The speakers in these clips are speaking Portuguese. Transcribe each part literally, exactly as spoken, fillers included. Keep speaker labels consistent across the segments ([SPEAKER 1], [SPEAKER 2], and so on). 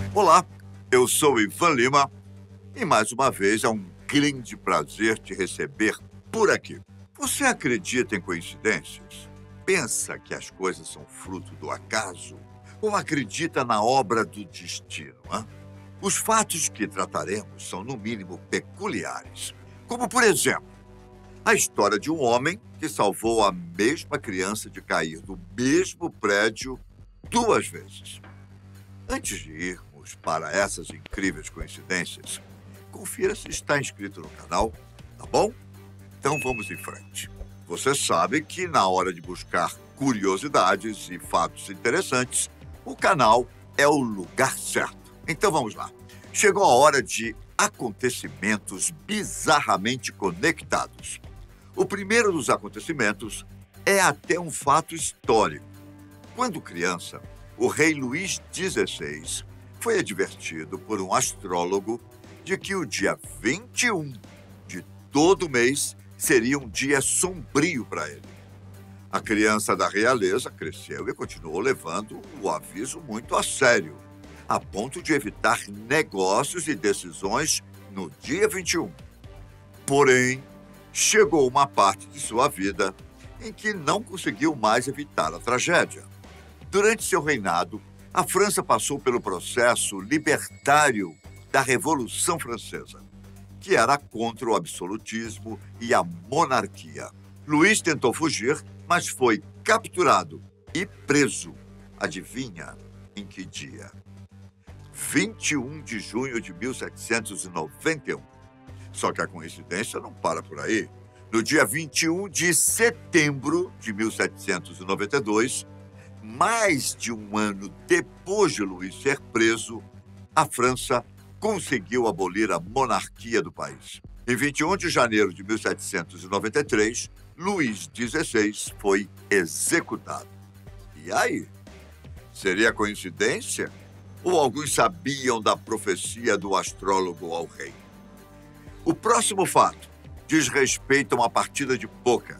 [SPEAKER 1] Olá, eu sou Ivan Lima e mais uma vez é um grande prazer te receber por aqui. Você acredita em coincidências? Pensa que as coisas são fruto do acaso? Ou acredita na obra do destino? Hã? Os fatos que trataremos são, no mínimo, peculiares. Como, por exemplo, a história de um homem que salvou a mesma criança de cair do mesmo prédio duas vezes. Antes de irmos para essas incríveis coincidências, confira se está inscrito no canal, tá bom? Então vamos em frente. Você sabe que na hora de buscar curiosidades e fatos interessantes, o canal é o lugar certo. Então vamos lá. Chegou a hora de acontecimentos bizarramente conectados. O primeiro dos acontecimentos é até um fato histórico. Quando criança, o rei Luís dezesseis foi advertido por um astrólogo de que o dia vinte e um de todo mês seria um dia sombrio para ele. A criança da realeza cresceu e continuou levando o aviso muito a sério, a ponto de evitar negócios e decisões no dia vinte e um. Porém, chegou uma parte de sua vida em que não conseguiu mais evitar a tragédia. Durante seu reinado, a França passou pelo processo libertário da Revolução Francesa, que era contra o absolutismo e a monarquia. Luís tentou fugir, mas foi capturado e preso. Adivinha em que dia? vinte e um de junho de mil setecentos e noventa e um. Só que a coincidência não para por aí. No dia vinte e um de setembro de mil setecentos e noventa e dois, mais de um ano depois de Luís ser preso, a França conseguiu abolir a monarquia do país. Em vinte e um de janeiro de mil setecentos e noventa e três, Luís dezesseis foi executado. E aí? Seria coincidência? Ou alguns sabiam da profecia do astrólogo ao rei? O próximo fato diz respeito a uma partida de pôquer.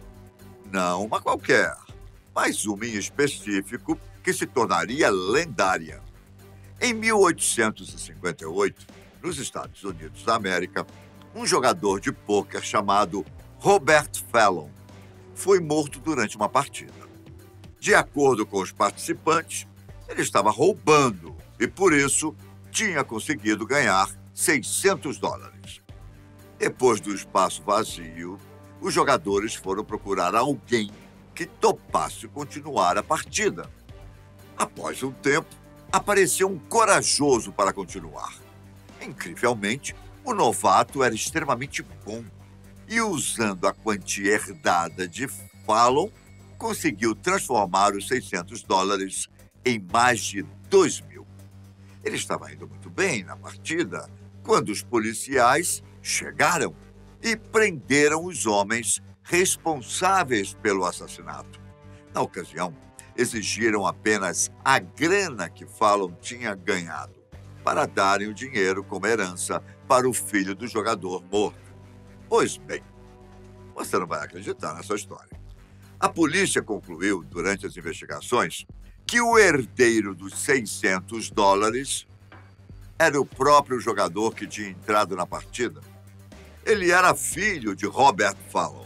[SPEAKER 1] Não uma qualquer, mas uma em específico que se tornaria lendária. Em mil oitocentos e cinquenta e oito, nos Estados Unidos da América, um jogador de pôquer chamado Robert Fallon foi morto durante uma partida. De acordo com os participantes, ele estava roubando e, por isso, tinha conseguido ganhar seiscentos dólares. Depois do espaço vazio, os jogadores foram procurar alguém que topasse continuar a partida. Após um tempo, apareceu um corajoso para continuar. Incrivelmente, o novato era extremamente bom e, usando a quantia herdada de Fallon, conseguiu transformar os seiscentos dólares em mais de dois mil. Ele estava indo muito bem na partida quando os policiais chegaram e prenderam os homens responsáveis pelo assassinato. Na ocasião, exigiram apenas a grana que Fallon tinha ganhado para darem o dinheiro como herança para o filho do jogador morto. Pois bem, você não vai acreditar nessa história. A polícia concluiu, durante as investigações, que o herdeiro dos seiscentos dólares era o próprio jogador que tinha entrado na partida. Ele era filho de Robert Fallon.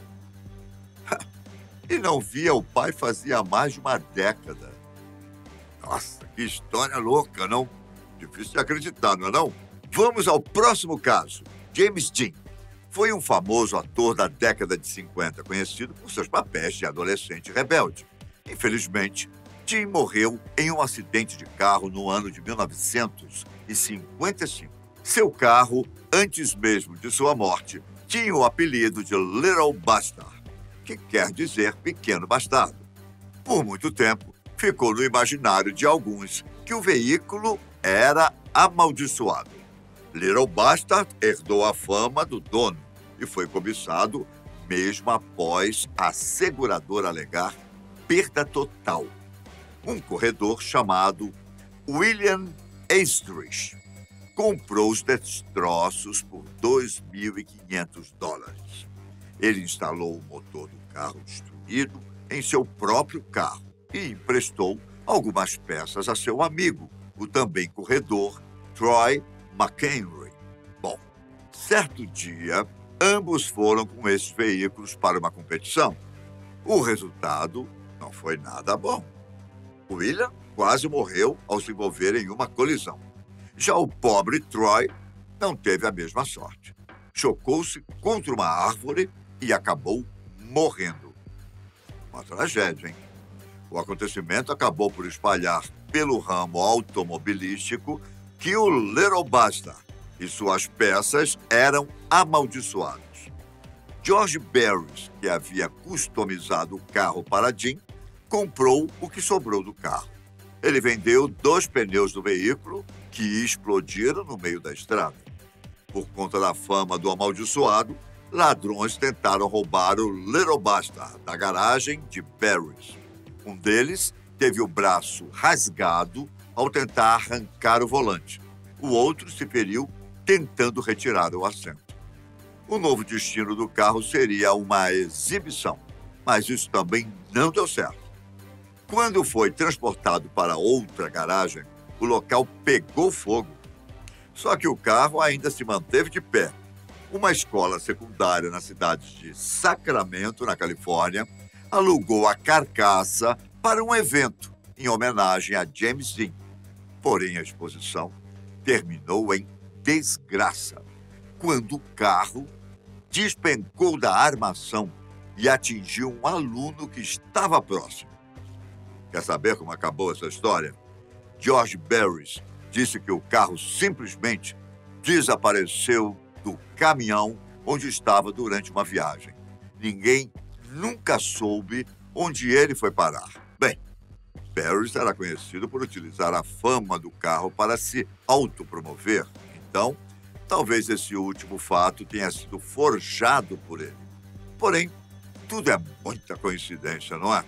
[SPEAKER 1] E não via o pai fazia mais de uma década. Nossa, que história louca, não? Difícil de acreditar, não é não? Vamos ao próximo caso. James Dean foi um famoso ator da década de cinquenta, conhecido por seus papéis de adolescente rebelde. Infelizmente, Dean morreu em um acidente de carro no ano de mil novecentos e cinquenta e cinco. Seu carro, antes mesmo de sua morte, tinha o apelido de Little Bastard, que quer dizer pequeno bastardo. Por muito tempo, ficou no imaginário de alguns que o veículo era amaldiçoado. Little Bastard herdou a fama do dono e foi cobiçado mesmo após a seguradora alegar perda total. Um corredor chamado William Estrich comprou os destroços por dois mil e quinhentos dólares. Ele instalou o motor do carro destruído em seu próprio carro e emprestou algumas peças a seu amigo, o também corredor Troy McHenry. Bom, certo dia, ambos foram com esses veículos para uma competição. O resultado não foi nada bom. William quase morreu ao se envolver em uma colisão. Já o pobre Troy não teve a mesma sorte. Chocou-se contra uma árvore e acabou morrendo. Uma tragédia, hein? O acontecimento acabou por espalhar pelo ramo automobilístico que o Little Bastard e suas peças eram amaldiçoados. George Barris, que havia customizado o carro para Jim, comprou o que sobrou do carro. Ele vendeu dois pneus do veículo que explodiram no meio da estrada. Por conta da fama do amaldiçoado, ladrões tentaram roubar o Little Bastard da garagem de Barris. Um deles teve o braço rasgado ao tentar arrancar o volante. O outro se feriu tentando retirar o assento. O novo destino do carro seria uma exibição, mas isso também não deu certo. Quando foi transportado para outra garagem, o local pegou fogo. Só que o carro ainda se manteve de pé. Uma escola secundária na cidade de Sacramento, na Califórnia, alugou a carcaça para um evento em homenagem a James Dean. Porém, a exposição terminou em desgraça, quando o carro despencou da armação e atingiu um aluno que estava próximo. Quer saber como acabou essa história? George Barris disse que o carro simplesmente desapareceu do caminhão onde estava durante uma viagem. Ninguém nunca soube onde ele foi parar. Bem, Barris era conhecido por utilizar a fama do carro para se autopromover. Então, talvez esse último fato tenha sido forjado por ele. Porém, tudo é muita coincidência, não é?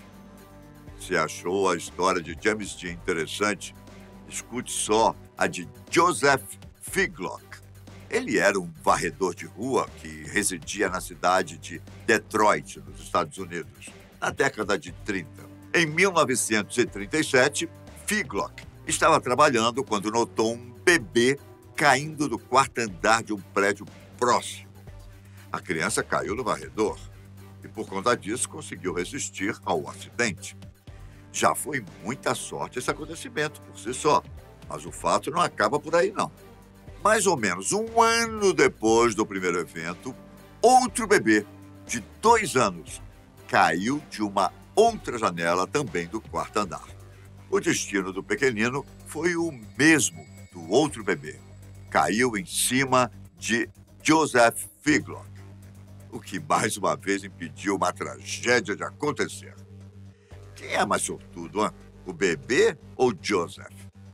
[SPEAKER 1] Se achou a história de James Dean interessante, escute só a de Joseph Figlock. Ele era um varredor de rua que residia na cidade de Detroit, nos Estados Unidos, na década de trinta. Em mil novecentos e trinta e sete, Figlock estava trabalhando quando notou um bebê caindo do quarto andar de um prédio próximo. A criança caiu no varredor e, por conta disso, conseguiu resistir ao acidente. Já foi muita sorte esse acontecimento por si só, mas o fato não acaba por aí, não. Mais ou menos um ano depois do primeiro evento, outro bebê de dois anos caiu de uma outra janela também do quarto andar. O destino do pequenino foi o mesmo do outro bebê. Caiu em cima de Joseph Figlock, o que mais uma vez impediu uma tragédia de acontecer. Quem é mais sortudo, hein? O bebê ou Joseph?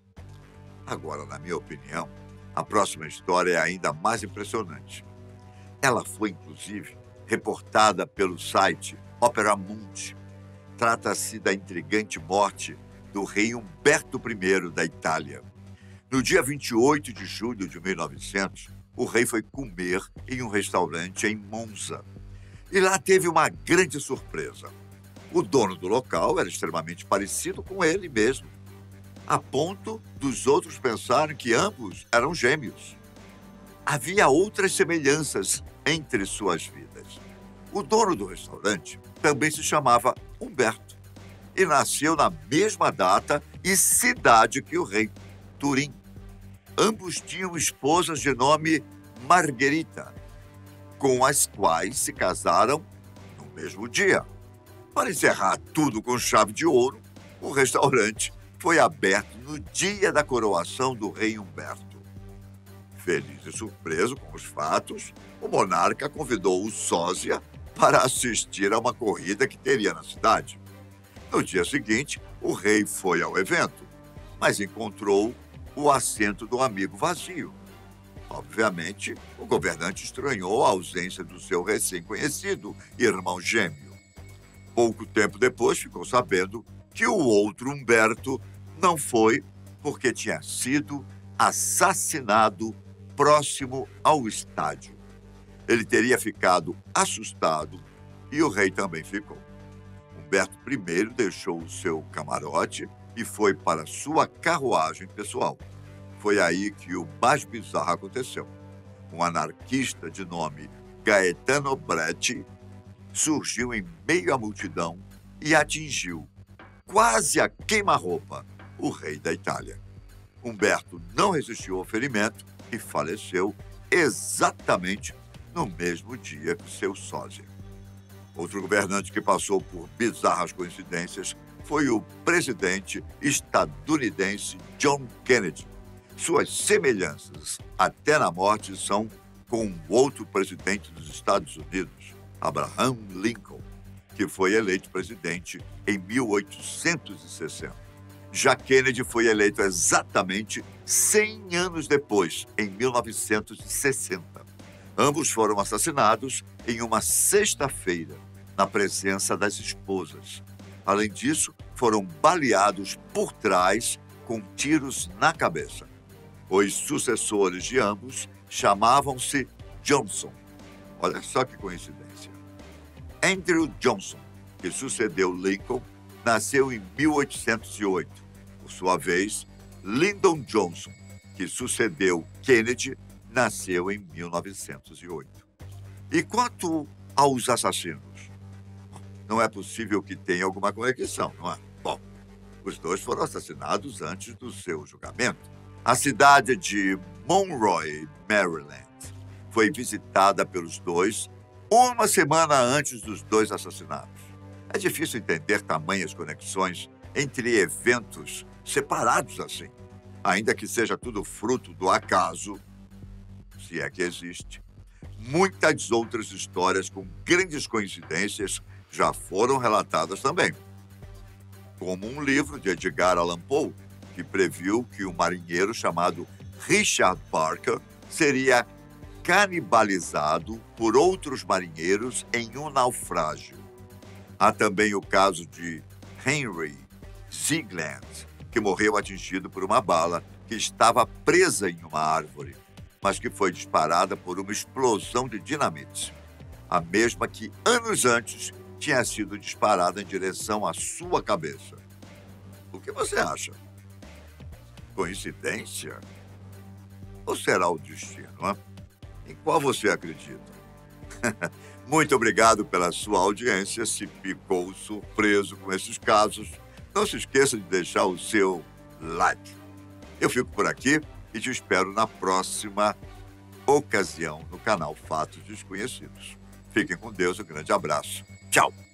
[SPEAKER 1] Agora, na minha opinião, a próxima história é ainda mais impressionante. Ela foi, inclusive, reportada pelo site Opera Mundi. Trata-se da intrigante morte do rei Humberto I da Itália. No dia vinte e oito de julho de mil e novecentos, o rei foi comer em um restaurante em Monza. E lá teve uma grande surpresa. O dono do local era extremamente parecido com ele mesmo, a ponto dos outros pensarem que ambos eram gêmeos. Havia outras semelhanças entre suas vidas. O dono do restaurante também se chamava Humberto e nasceu na mesma data e cidade que o rei, Turim. Ambos tinham esposas de nome Margherita, com as quais se casaram no mesmo dia. Para encerrar tudo com chave de ouro, o restaurante foi aberto no dia da coroação do rei Humberto. Feliz e surpreso com os fatos, o monarca convidou o sósia para assistir a uma corrida que teria na cidade. No dia seguinte, o rei foi ao evento, mas encontrou o assento do amigo vazio. Obviamente, o governante estranhou a ausência do seu recém-conhecido irmão gêmeo. Pouco tempo depois, ficou sabendo que o outro Humberto não foi porque tinha sido assassinado próximo ao estádio. Ele teria ficado assustado e o rei também ficou. Humberto I deixou o seu camarote e foi para sua carruagem pessoal. Foi aí que o mais bizarro aconteceu. Um anarquista de nome Gaetano Bresci surgiu em meio à multidão e atingiu, quase a queima-roupa, o rei da Itália. Humberto não resistiu ao ferimento e faleceu exatamente no mesmo dia que seu sósia. Outro governante que passou por bizarras coincidências foi o presidente estadunidense John Kennedy. Suas semelhanças, até na morte, são com o outro presidente dos Estados Unidos, Abraham Lincoln, que foi eleito presidente em mil oitocentos e sessenta. Já Kennedy foi eleito exatamente cem anos depois, em mil novecentos e sessenta. Ambos foram assassinados em uma sexta-feira, na presença das esposas. Além disso, foram baleados por trás com tiros na cabeça. Os sucessores de ambos chamavam-se Johnson. Olha só que coincidência. Andrew Johnson, que sucedeu Lincoln, nasceu em mil oitocentos e oito. Por sua vez, Lyndon Johnson, que sucedeu Kennedy, nasceu em mil novecentos e oito. E quanto aos assassinos? Não é possível que tenha alguma conexão, não é? Bom, os dois foram assassinados antes do seu julgamento. A cidade de Monroe, Maryland, foi visitada pelos dois uma semana antes dos dois assassinatos. É difícil entender tamanhas conexões entre eventos separados assim, ainda que seja tudo fruto do acaso, se é que existe. Muitas outras histórias com grandes coincidências já foram relatadas também, como um livro de Edgar Allan Poe, que previu que um marinheiro chamado Richard Parker seria canibalizado por outros marinheiros em um naufrágio. Há também o caso de Henry Ziegland, que morreu atingido por uma bala que estava presa em uma árvore, mas que foi disparada por uma explosão de dinamite, a mesma que anos antes tinha sido disparada em direção à sua cabeça. O que você acha? Coincidência? Ou será o destino, hein? Em qual você acredita? Muito obrigado pela sua audiência. Se ficou surpreso com esses casos, não se esqueça de deixar o seu like. Eu fico por aqui e te espero na próxima ocasião no canal Fatos Desconhecidos. Fiquem com Deus, um grande abraço. Tchau!